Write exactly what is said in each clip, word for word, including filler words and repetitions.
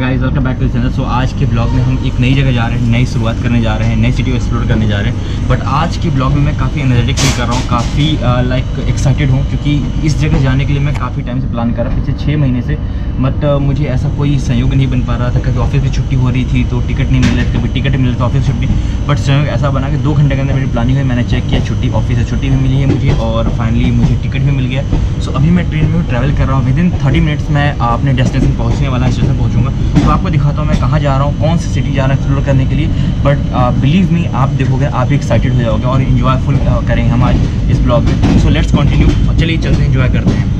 Guys, welcome back to channel. So आज के blog में हम एक नई जगह जा रहे हैं, नई शुरुआत करने जा रहे हैं, नई सिटी को एक्सप्लोर करने जा रहे हैं। बट आज के ब्लॉग में मैं काफ़ी एनर्जेटिक फील कर रहा हूँ, काफ़ी लाइक एक्साइटेड हूँ, क्योंकि इस जगह जाने के लिए मैं काफ़ी टाइम से प्लान कर रहा, पिछले छः महीने से। बट uh, मुझे ऐसा कोई संयोग नहीं बन पा रहा था। कभी ऑफिस की छुट्टी हो रही थी तो टिकट नहीं मिल रही, कभी टिकट मिल रही तो ऑफिस छुट्टी। बट संयोग ऐसा बना कि दो घंटे के अंदर मेरी प्लानिंग हुई, मैंने चेक किया, छुट्टी ऑफिस से छुट्टी भी मिली है मुझे, और फाइनली मुझे टिकट भी मिल गया। सो so, अभी मैं ट्रेन में ट्रैवल कर रहा हूँ। विद इन थर्टी मिनट्स मैं अपने डेस्टिनेशन पहुँचने वाला स्टेशन पहुँचूँगा। तो आपको दिखाता हूँ मैं कहाँ जा रहा हूँ, कौन सी सिटी जा रहा है एक्सप्लोर करने के लिए। बट बिलीव मी, आप देखोगे आप भी एक्साइटेड हो जाओगे और इन्जॉयफुल uh, करेंगे हम आज इस ब्लॉग में। सो लेट्स कंटिन्यू, और चलिए चलते हैं, एंजॉय करते हैं।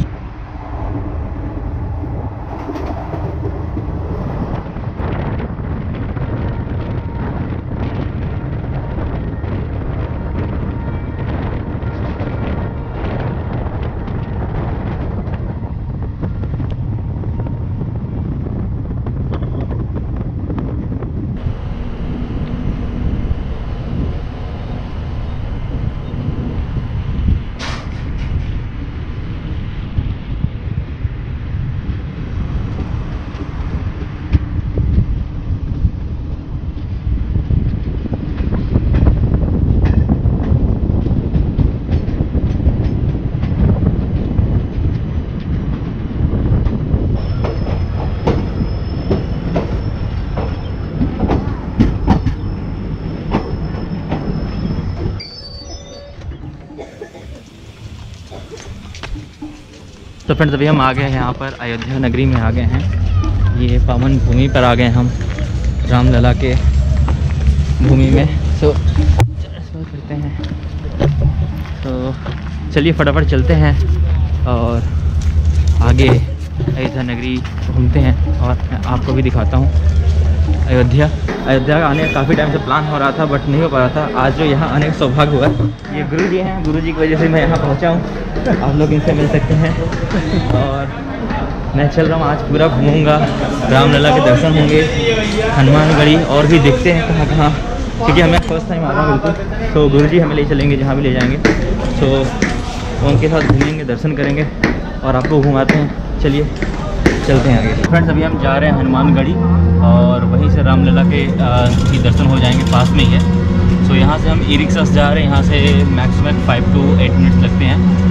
तो फ्रेंड्स, अभी हम आ गए हैं यहाँ पर, अयोध्या नगरी में आ गए हैं। ये पावन भूमि पर आ गए हम, रामलला के भूमि में। सो करते हैं, तो चलिए फटाफट चलते हैं और आगे अयोध्या नगरी घूमते हैं, और मैं आपको भी दिखाता हूँ अयोध्या। अयोध्या का आने का काफ़ी टाइम से प्लान हो रहा था, बट नहीं हो पा रहा था। आज जो यहाँ आने का सौभाग्य हुआ, ये गुरु जी हैं, गुरु जी की वजह से मैं यहाँ पहुँचा हूँ। आप लोग इनसे मिल सकते हैं। और मैं चल रहा हूँ, आज पूरा घूमूंगा, रामलला के दर्शन होंगे, हनुमानगढ़ी, और भी देखते हैं कहाँ कहाँ, क्योंकि हमें फर्स्ट टाइम आ रहा हूँ बिल्कुल। तो गुरु जी हमें ले चलेंगे जहाँ भी ले जाएंगे। तो उनके साथ घूमेंगे, दर्शन करेंगे और आपको घुमाते हैं। चलिए चलते हैं आगे। फ्रेंड्स, अभी हम जा रहे हैं हनुमानगढ़ी, और वहीं से रामलला के की दर्शन हो जाएंगे, पास में ही है। सो यहाँ से हम ई रिक्शा से जा रहे हैं, यहाँ से maximum five to eight minutes लगते हैं।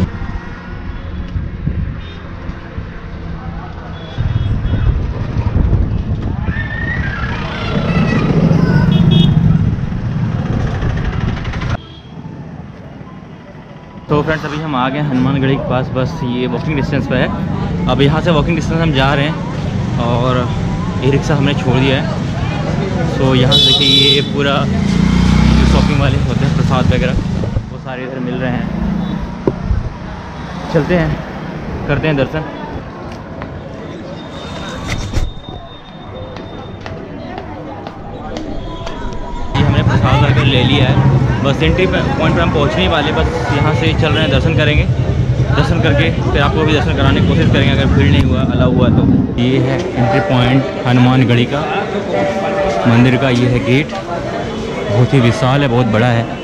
तो फ्रेंड्स, अभी हम आ गए हनुमानगढ़ी के पास, बस ये वॉकिंग डिस्टेंस पे है। अब यहाँ से वॉकिंग डिस्टेंस हम जा रहे हैं, और ई रिक्शा हमने छोड़ दिया है। सो यहाँ से देखिए, ये पूरा जो शॉपिंग वाले होते हैं, प्रसाद वगैरह, वो सारे इधर मिल रहे हैं। चलते हैं, करते हैं दर्शन। ये हमने प्रसाद वगैरह ले लिया है, बस एंट्री पॉइंट पर हम पहुँचने वाले, बस यहाँ से चल रहे हैं, दर्शन करेंगे। दर्शन करके फिर आपको भी दर्शन कराने की कोशिश करेंगे, अगर भीड़ नहीं हुआ, अलाउ हुआ तो। ये है एंट्री पॉइंट हनुमानगढ़ी का, मंदिर का ये है गेट, बहुत ही विशाल है, बहुत बड़ा है।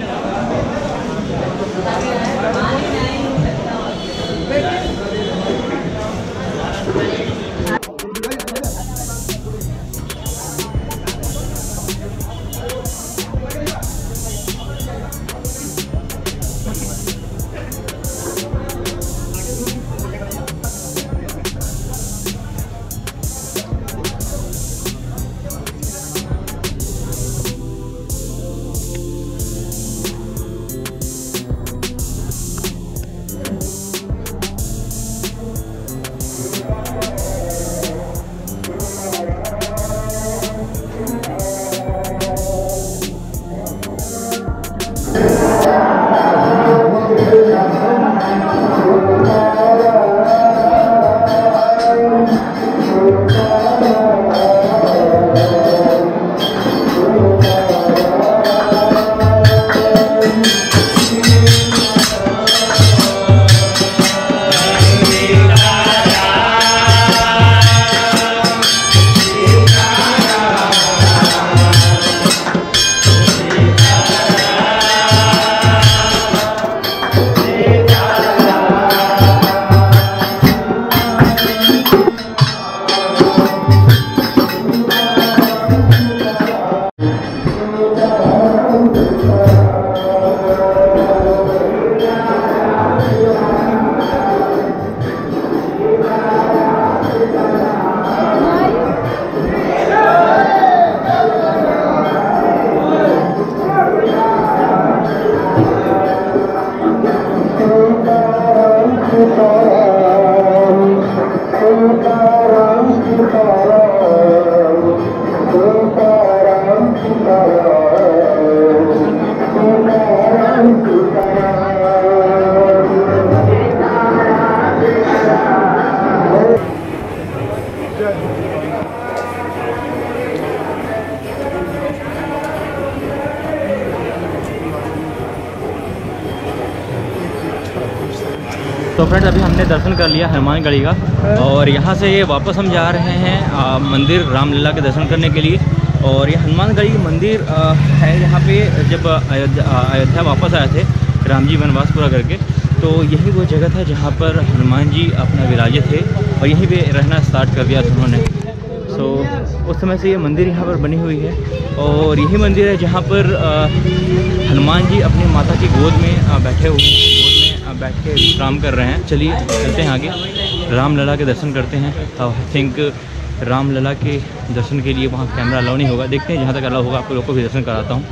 तो फ्रेंड्स अभी हमने दर्शन कर लिया हनुमानगढ़ी का, और यहाँ से वापस हम जा रहे हैं आ, मंदिर रामलीला के दर्शन करने के लिए। और ये हनुमानगढ़ी मंदिर आ, है यहाँ पे जब अयोध्या अयोध्या वापस आए थे राम जी वनवास पूरा करके, तो यही वो जगह था जहाँ पर हनुमान जी अपना विराजे थे और यहीं पे रहना स्टार्ट कर दिया था उन्होंने। सो so, उस समय से ये मंदिर यहाँ पर बनी हुई है, और यही मंदिर है जहाँ पर आ, हनुमान जी अपनी माता की गोद में आ, बैठे हुए हैं, गोद में आ, बैठ के विश्राम कर रहे हैं। चलिए चलते हैं आगे, रामलला के दर्शन करते हैं। आई थिंक रामलला के दर्शन के लिए वहाँ कैमरा अलाउ नहीं होगा, देखते हैं जहाँ तक अलाउ होगा आप लोगों को भी दर्शन कराता हूँ।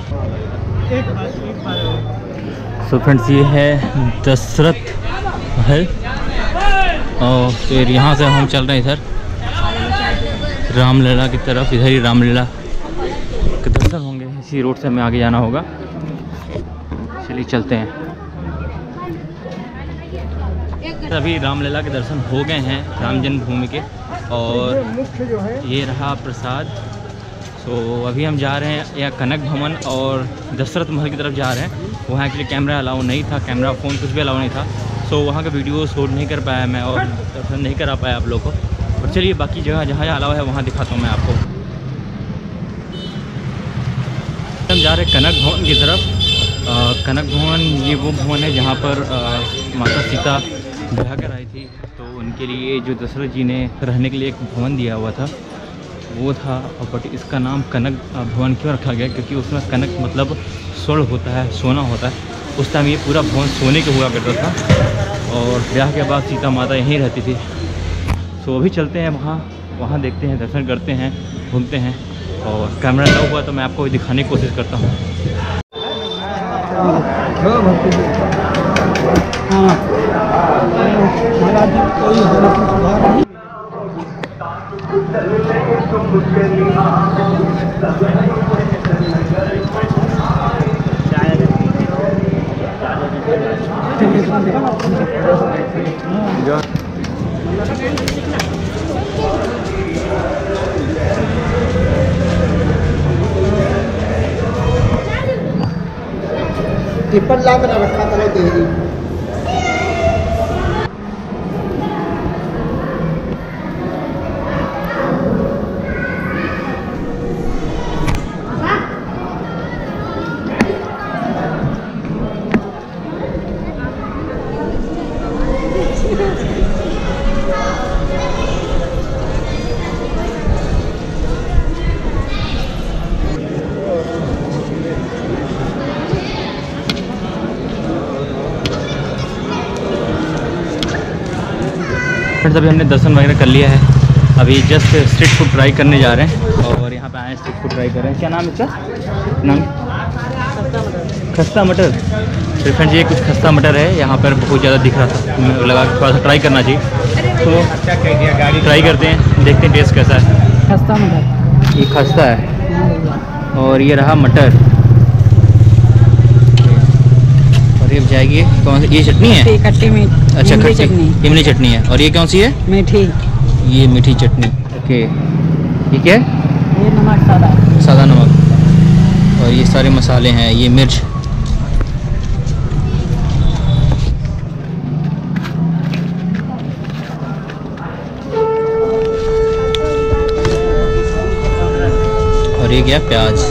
सो फ्रेंड्स ये है दशरथ महल, और फिर यहाँ से हम चल रहे हैं इधर रामलला की तरफ। इधर ही रामलला के दर्शन होंगे, इसी रोड से हमें आगे जाना होगा। चलिए चलते हैं। अभी रामलला के दर्शन हो गए हैं राम जन्मभूमि के, और ये रहा प्रसाद। तो अभी हम जा रहे हैं या कनक भवन और दशरथ महल की तरफ जा रहे हैं। वहाँ के लिए कैमरा अलाउ नहीं था, कैमरा फ़ोन कुछ भी अलाउ नहीं था, सो वहाँ का वीडियो शूट नहीं कर पाया मैं और दर्शन नहीं करा पाया आप लोगों को। और चलिए बाकी जगह जहाँ जहाँ अलाउ है वहाँ दिखाता हूँ मैं आपको। हम जा रहे हैं कनक भवन की तरफ। आ, कनक भवन ये वो भवन है जहाँ पर आ, माता सीता ब्याह कर आई थी, तो उनके लिए जो दशरथ जी ने रहने के लिए एक भवन दिया हुआ था वो था। बट इसका नाम कनक भवन क्यों रखा गया, क्योंकि उसमें कनक मतलब स्वर्ण होता है, सोना होता है। उस टाइम ये पूरा भवन सोने के हुआ करता था, और ब्याह के बाद सीता माता यहीं रहती थी। तो अभी चलते हैं वहाँ, वहाँ देखते हैं, दर्शन करते हैं, घूमते हैं, और कैमरा लगा हुआ तो मैं आपको दिखाने की कोशिश करता हूँ। टिप्पण ला कर रखा करो तेरी। अभी हमने दर्शन वगैरह कर लिया है, अभी जस्ट स्ट्रीट फूड ट्राई करने जा रहे हैं, और यहाँ पे आए हैं स्ट्रीट फूड ट्राई कर रहे हैं। क्या नाम है इसका? नाम खस्ता मटर। तो फ्रेंड्स ये कुछ खस्ता मटर है, यहाँ पर बहुत ज़्यादा दिख रहा था, मुझे लगा थोड़ा सा ट्राई करना चाहिए, तो ट्राई करते हैं, देखते हैं टेस्ट कैसा है। खस्ता मटर, ये खस्ता है, और ये रहा मटर, और ये जाएगी कौन सी? ये चटनी है, खट्टी मीठी। अच्छा खट्टी इमली चटनी है। और ये कौन सी है? मीठी। ये मीठी चटनी। ओके, ये क्या है? ये नमक सादा, सादा नमक, और ये सारे मसाले हैं, ये मिर्च। और ये क्या? प्याज।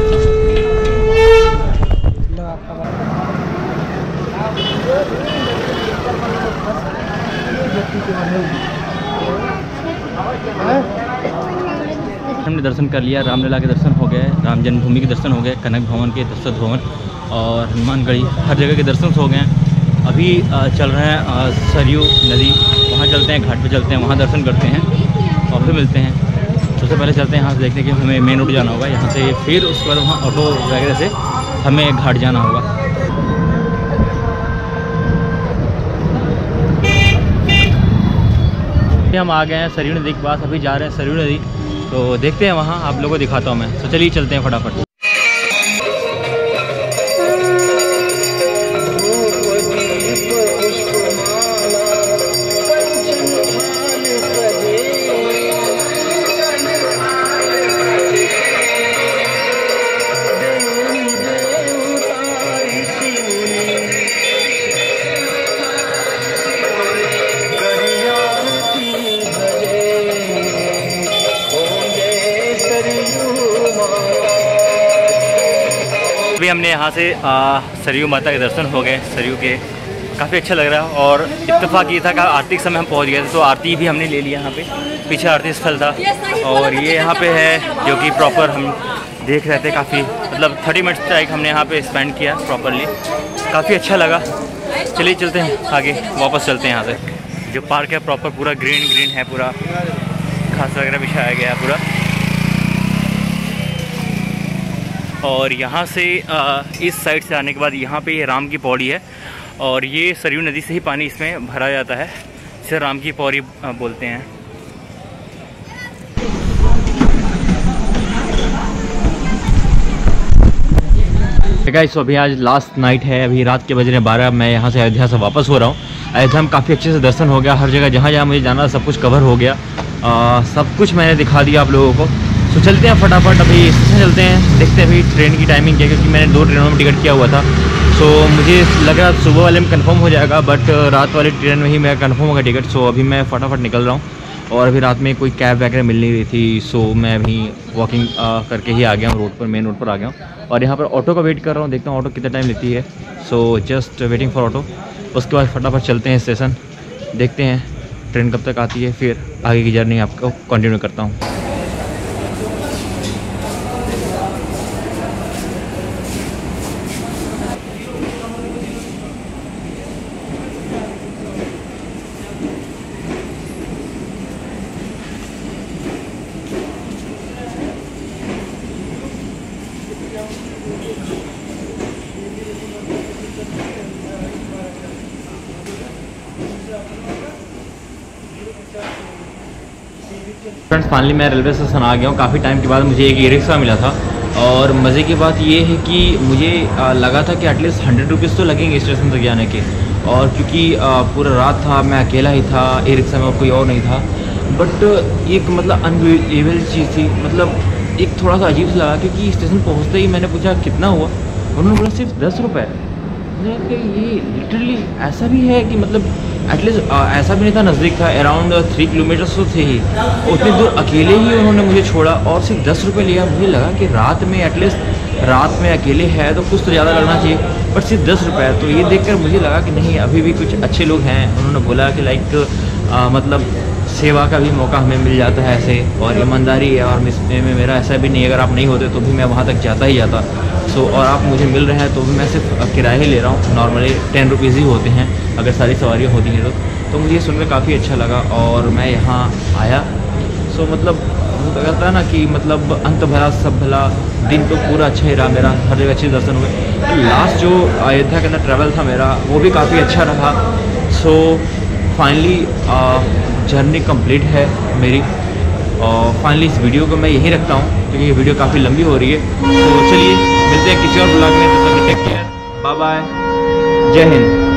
हमने दर्शन कर लिया, रामलला के दर्शन हो गए, राम जन्मभूमि के दर्शन हो गए, कनक भवन के, दशरथ भवन और हनुमानगढ़ी, हर जगह के दर्शन हो गए। अभी चल रहे हैं सरयू नदी, वहाँ चलते हैं, घाट पे चलते हैं, वहाँ दर्शन करते हैं और फिर मिलते हैं। सबसे पहले चलते हैं यहाँ से, देखते हैं कि हमें मेन रोड जाना होगा यहाँ से, फिर उसके बाद वहाँ ऑटो वगैरह से हमें घाट जाना होगा। हम आ गए हैं सरयू नदी के पास, अभी जा रहे हैं सरयू नदी, तो देखते हैं वहाँ, आप लोगों को दिखाता हूँ मैं। तो चलिए चलते हैं फटाफट। अभी हमने यहाँ से आ, सरयू माता के दर्शन हो गए, सरयू के काफ़ी अच्छा लग रहा है। और इत्तेफाक ये था कि आरती के समय हम पहुँच गए थे, तो आरती भी हमने ले लिया यहाँ पे, पीछे आरती स्थल था। और ये यहाँ पे है जो कि प्रॉपर हम देख रहे थे, काफ़ी मतलब थर्टी मिनट्स तक हमने यहाँ पे स्पेंड किया प्रॉपरली, काफ़ी अच्छा लगा। चलिए चलते हैं आगे, वापस चलते हैं यहाँ से। जो पार्क है प्रॉपर पूरा ग्रीन ग्रीन है, पूरा घास वगैरह बिछाया गया है पूरा। और यहाँ से आ, इस साइड से आने के बाद यहाँ पे ये राम की पौड़ी है, और ये सरयू नदी से ही पानी इसमें भरा जाता है, इसे राम की पौड़ी बोलते हैं। गाइस, तो अभी आज लास्ट नाइट है, अभी रात के बज रहे बारह। मैं यहाँ से अयोध्या से वापस हो रहा हूँ। अयोध्या में काफ़ी अच्छे से दर्शन हो गया, हर जगह जहाँ जहाँ मुझे जाना सब कुछ कवर हो गया, आ, सब कुछ मैंने दिखा दिया आप लोगों को। तो चलते हैं फटाफट, अभी स्टेशन चलते हैं, देखते हैं अभी ट्रेन की टाइमिंग क्या है, क्योंकि मैंने दो ट्रेनों में टिकट किया हुआ था। सो मुझे लगा सुबह वाले में कंफर्म हो जाएगा, बट रात वाली ट्रेन में ही मेरा कंफर्म होगा टिकट। सो अभी मैं फटाफट निकल रहा हूँ, और अभी रात में कोई कैब वगैरह मिल नहीं रही थी, सो मैं अभी वॉकिंग करके ही आ गया हूँ, रोड पर, मेन रोड पर आ गया हूँ। और यहाँ पर ऑटो का वेट कर रहा हूँ, देखता हूँ ऑटो कितना टाइम लेती है। So just waiting for auto. उसके बाद फटाफट चलते हैं स्टेशन, देखते हैं ट्रेन कब तक आती है, फिर आगे की जर्नी आपको कंटिन्यू करता हूँ। फ्रेंड्स, फाइनली मैं रेलवे स्टेशन आ गया हूँ। काफ़ी टाइम के बाद मुझे एक ई रिक्शा मिला था, और मज़े की बात ये है कि मुझे आ, लगा था कि एटलीस्ट हंड्रेड रुपीज़ तो लगेंगे स्टेशन तक जाने के, और क्योंकि आ, पूरा रात था, मैं अकेला ही था ई रिक्शा में, और कोई और नहीं था। बट एक मतलब अनबिलीवेबल चीज़ थी, मतलब एक थोड़ा सा अजीब सा लगा, क्योंकि स्टेशन पहुँचते ही मैंने पूछा कितना हुआ, उन्होंने बोला सिर्फ दस रुपये। मुझे ये लिटरली ऐसा भी है कि मतलब एटलीस्ट ऐसा भी नहीं था, नज़दीक था, अराउंड थ्री किलोमीटर्स तो थे ही, उतनी दूर अकेले ही उन्होंने मुझे छोड़ा, और सिर्फ दस रुपये लिया। मुझे लगा कि रात में एटलीस्ट रात में अकेले है तो कुछ तो ज़्यादा लगना चाहिए, बट सिर्फ दस रुपये। तो ये देखकर मुझे लगा कि नहीं, अभी भी कुछ अच्छे लोग हैं। उन्होंने बोला कि लाइक मतलब सेवा का भी मौका हमें मिल जाता है ऐसे, और ईमानदारी है, और इसमें में मेरा ऐसा भी नहीं, अगर आप नहीं होते तो भी मैं वहाँ तक जाता ही जाता। सो और आप मुझे मिल रहे हैं तो भी मैं सिर्फ किराया ही ले रहा हूँ, नॉर्मली टेन रुपीज़ ही होते हैं अगर सारी सवारियाँ होती हैं तो तो मुझे सुनकर काफ़ी अच्छा लगा, और मैं यहाँ आया। सो मतलब वो तो कहता है ना कि मतलब अंत भला सब भला, दिन तो पूरा अच्छा ही रहा मेरा, हर जगह अच्छे दर्शन हुए। लास्ट जो अयोध्या के अंदर ट्रैवल था मेरा, वो भी काफ़ी अच्छा रहा। सो फाइनली जर्नी कंप्लीट है मेरी, और फाइनली इस वीडियो को मैं यहीं रखता हूँ, क्योंकि ये वीडियो काफ़ी लंबी हो रही है। तो चलिए मिलते हैं किसी और ब्लॉग में, तब तक टेक केयर, बाय बाय, जय हिंद।